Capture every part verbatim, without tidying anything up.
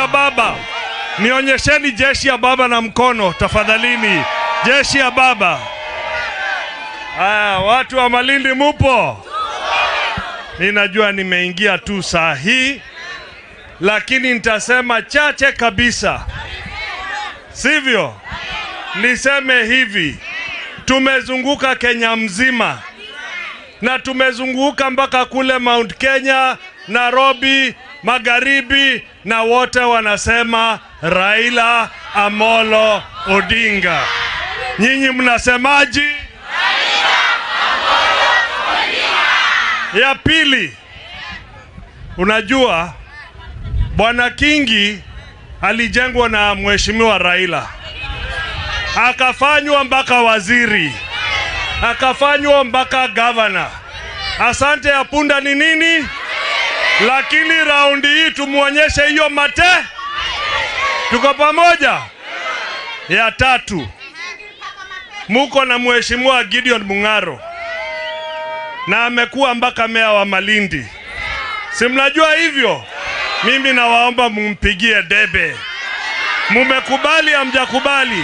ya baba. Nionyesheni jeshi ya baba na mkono tafadhalini. Jeshi ya baba. Aya, watu wa Malindi mupo? Ninajua nimeingia tu saa hii, lakini nitasema chache kabisa. Sivyo? Niseme hivi. Tumezunguka Kenya mzima. Na tumezunguka mpaka kule Mount Kenya, Nairobi, Magharibi, na wote wanasema Raila Amolo Odinga. Nyinyi mnasemaji? Raila Amolo Odinga. Ya pili, unajua Bwana Kingi alijengwa na Mheshimiwa Raila. Akafanywa mpaka waziri. Akafanywa mpaka governor. Asante ya punda ni nini? Lakini raundi hii tumuonyeshe hiyo mate. Tuko pamoja? Ya tatu, muko na Mheshimiwa Gideon Mung'aro, na amekuwa mpaka meya wa Malindi. Si mnajua hivyo? Mimi nawaomba mumpigie debe. Mumekubali hamjakubali?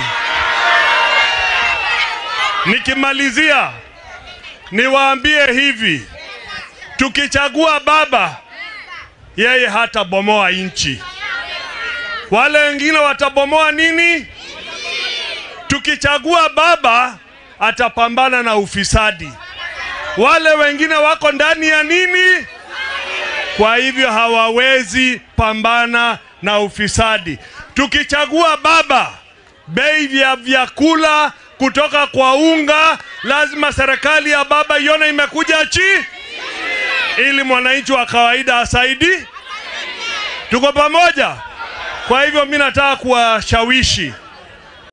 Nikimalizia niwaambie hivi, tukichagua baba, yeye hata bomoa inchi. Wale wengine watabomoa nini? Tukichagua baba, atapambana na ufisadi. Wale wengine wako ndani ya nini? Kwa hivyo hawawezi pambana na ufisadi. Tukichagua baba, bei vya vyakula kutoka kwa unga, lazima serikali ya baba ione imekuja chi, ili mwananchi wa kawaida asaidi. Tuko pamoja? Kwa hivyo mimi nataka kuwashawishi